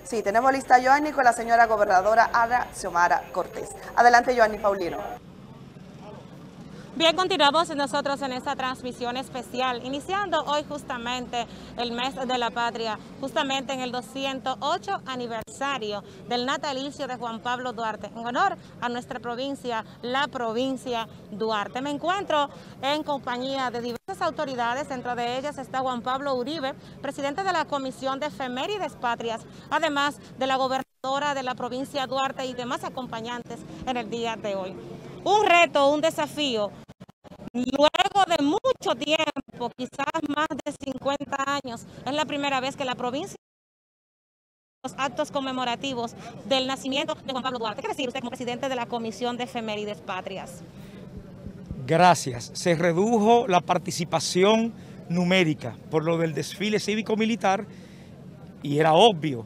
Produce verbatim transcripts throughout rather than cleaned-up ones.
Sí, tenemos lista a Joanny con la señora gobernadora Ada Xiomara Cortés. Adelante, Joanny Paulino. Bien, continuamos nosotros en esta transmisión especial, iniciando hoy justamente el mes de la patria, justamente en el doscientos ocho aniversario del natalicio de Juan Pablo Duarte, en honor a nuestra provincia, la provincia Duarte. Me encuentro en compañía de diversas autoridades, dentro de ellas está Juan Pablo Uribe, presidente de la Comisión de Efemérides Patrias, además de la gobernadora de la provincia Duarte y demás acompañantes en el día de hoy. Un reto, un desafío, luego de mucho tiempo, quizás más de cincuenta años, es la primera vez que la provincia los actos conmemorativos del nacimiento de Juan Pablo Duarte. ¿Qué decir usted como presidente de la Comisión de Efemérides Patrias? Gracias. Se redujo la participación numérica por lo del desfile cívico-militar y era obvio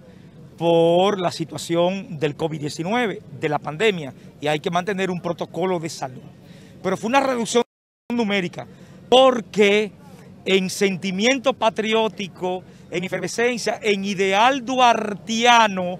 por la situación del COVID diecinueve, de la pandemia, y hay que mantener un protocolo de salud. Pero fue una reducción numérica porque en sentimiento patriótico, en efervescencia, en ideal duartiano,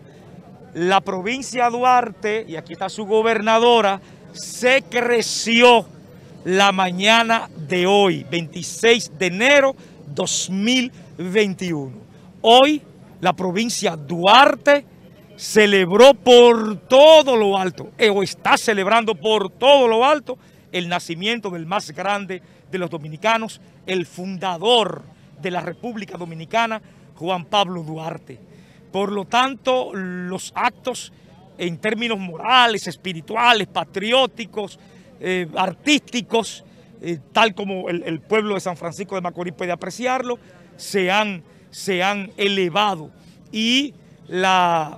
la provincia Duarte, y aquí está su gobernadora, se creció la mañana de hoy, veintiséis de enero de dos mil veintiuno. Hoy la provincia Duarte celebró por todo lo alto, o está celebrando por todo lo alto, el nacimiento del más grande de los dominicanos, el fundador de la República Dominicana, Juan Pablo Duarte. Por lo tanto, los actos en términos morales, espirituales, patrióticos, eh, artísticos, eh, tal como el, el pueblo de San Francisco de Macorís puede apreciarlo, se han se han elevado y la,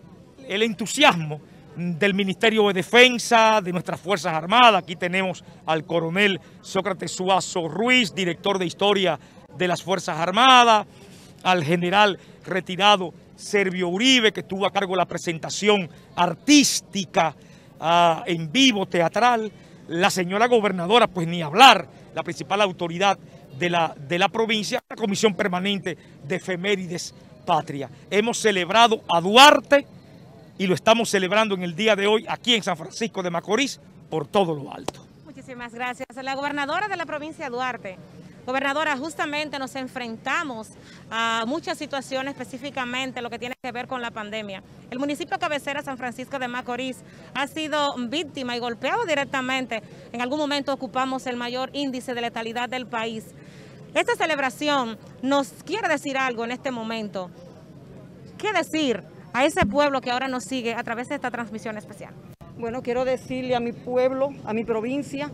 el entusiasmo del Ministerio de Defensa, de nuestras Fuerzas Armadas. Aquí tenemos al coronel Sócrates Suazo Ruiz, director de Historia de las Fuerzas Armadas, al general retirado Servio Uribe, que estuvo a cargo de la presentación artística uh, en vivo, teatral, la señora gobernadora, pues ni hablar, la principal autoridad De la, de la provincia, la Comisión Permanente de Efemérides Patria. Hemos celebrado a Duarte y lo estamos celebrando en el día de hoy aquí en San Francisco de Macorís por todo lo alto. Muchísimas gracias. La gobernadora de la provincia Duarte. Gobernadora, justamente nos enfrentamos a muchas situaciones, específicamente lo que tiene que ver con la pandemia. El municipio cabecera San Francisco de Macorís ha sido víctima y golpeado directamente. En algún momento ocupamos el mayor índice de letalidad del país. Esta celebración nos quiere decir algo en este momento. ¿Qué decir a ese pueblo que ahora nos sigue a través de esta transmisión especial? Bueno, quiero decirle a mi pueblo, a mi provincia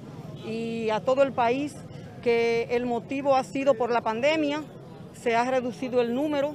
y a todo el país que el motivo ha sido por la pandemia, se ha reducido el número,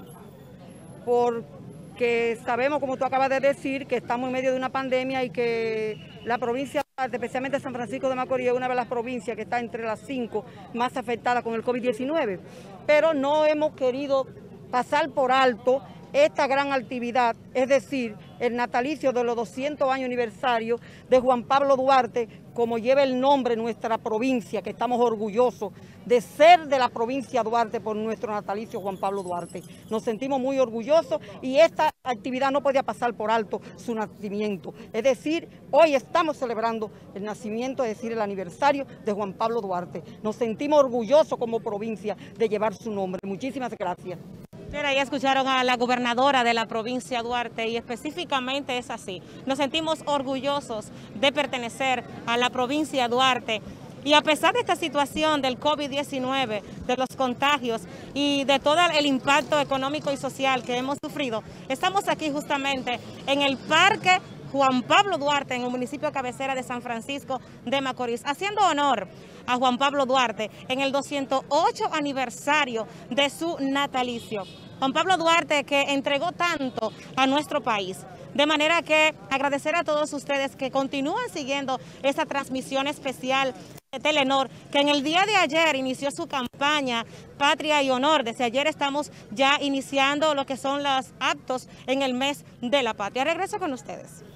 porque sabemos, como tú acabas de decir, que estamos en medio de una pandemia y que la provincia, especialmente San Francisco de Macorís, es una de las provincias que está entre las cinco más afectadas con el COVID diecinueve, pero no hemos querido pasar por alto esta gran actividad, es decir, el natalicio de los doscientos años aniversario de Juan Pablo Duarte, como lleva el nombre nuestra provincia, que estamos orgullosos de ser de la provincia Duarte por nuestro natalicio Juan Pablo Duarte. Nos sentimos muy orgullosos y esta actividad no podía pasar por alto su nacimiento. Es decir, hoy estamos celebrando el nacimiento, es decir, el aniversario de Juan Pablo Duarte. Nos sentimos orgullosos como provincia de llevar su nombre. Muchísimas gracias. Mira, ya escucharon a la gobernadora de la provincia Duarte y específicamente es así. Nos sentimos orgullosos de pertenecer a la provincia Duarte y a pesar de esta situación del COVID diecinueve, de los contagios y de todo el impacto económico y social que hemos sufrido, estamos aquí justamente en el Parque Juan Pablo Duarte, en el municipio cabecera de San Francisco de Macorís, haciendo honor a Juan Pablo Duarte en el doscientos ocho aniversario de su natalicio. Juan Pablo Duarte, que entregó tanto a nuestro país. De manera que agradecer a todos ustedes que continúan siguiendo esta transmisión especial de Telenor, que en el día de ayer inició su campaña Patria y Honor. Desde ayer estamos ya iniciando lo que son los actos en el mes de la patria. Regreso con ustedes.